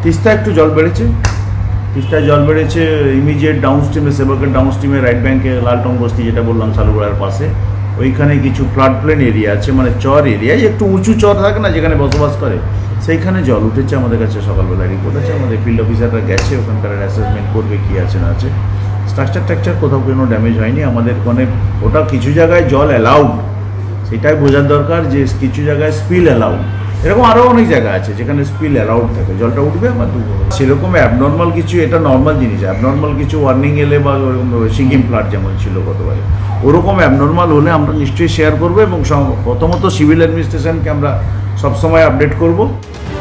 তিস্তা একটু জল বেড়েছে, তিস্তায় জল বেড়েছে ইমিডিয়েট ডাউন স্ট্রিমে, সেবকের ডাউন স্ট্রিমে রাইট ব্যাঙ্কে লালটং বস্তি যেটা বললাম সালুগড়ার পাশে, ওইখানে কিছু ফ্লাড প্লেন এরিয়া আছে, মানে চর এরিয়ায় একটু উঁচু চর থাকে না যেখানে বসবাস করে, সেইখানে জল উঠেছে। আমাদের কাছে সকালবেলা রিপোর্ট আছে, আমাদের ফিল্ড অফিসাররা গেছে, ওখানকার অ্যাসেসমেন্ট করবে কী আছে না আছে। স্ট্রাকচার কোথাও কোনো ড্যামেজ হয়নি আমাদের, মানে ওটা কিছু জায়গায় জল অ্যালাউড, সেটাই বোঝার দরকার যে কিছু জায়গায় স্পিল অ্যালাউড, এরকম আরও অনেক জায়গা আছে যেখানে স্পিল অ্যালাউড থাকে, জলটা উঠবে আমার সেরকম অ্যাবনর্মাল কিছু, এটা নর্মাল জিনিস, অ্যাবনর্মাল কিছু ওয়ার্নিং এলে বা ওরকম সিকিম ফ্লাড যেমন ছিল গতবারে, ওরকম অ্যাবনর্মাল হলে আমরা নিশ্চয়ই শেয়ার করবো এবং প্রথমত সিভিল অ্যাডমিনিস্ট্রেশনকে আমরা সবসময় আপডেট করব।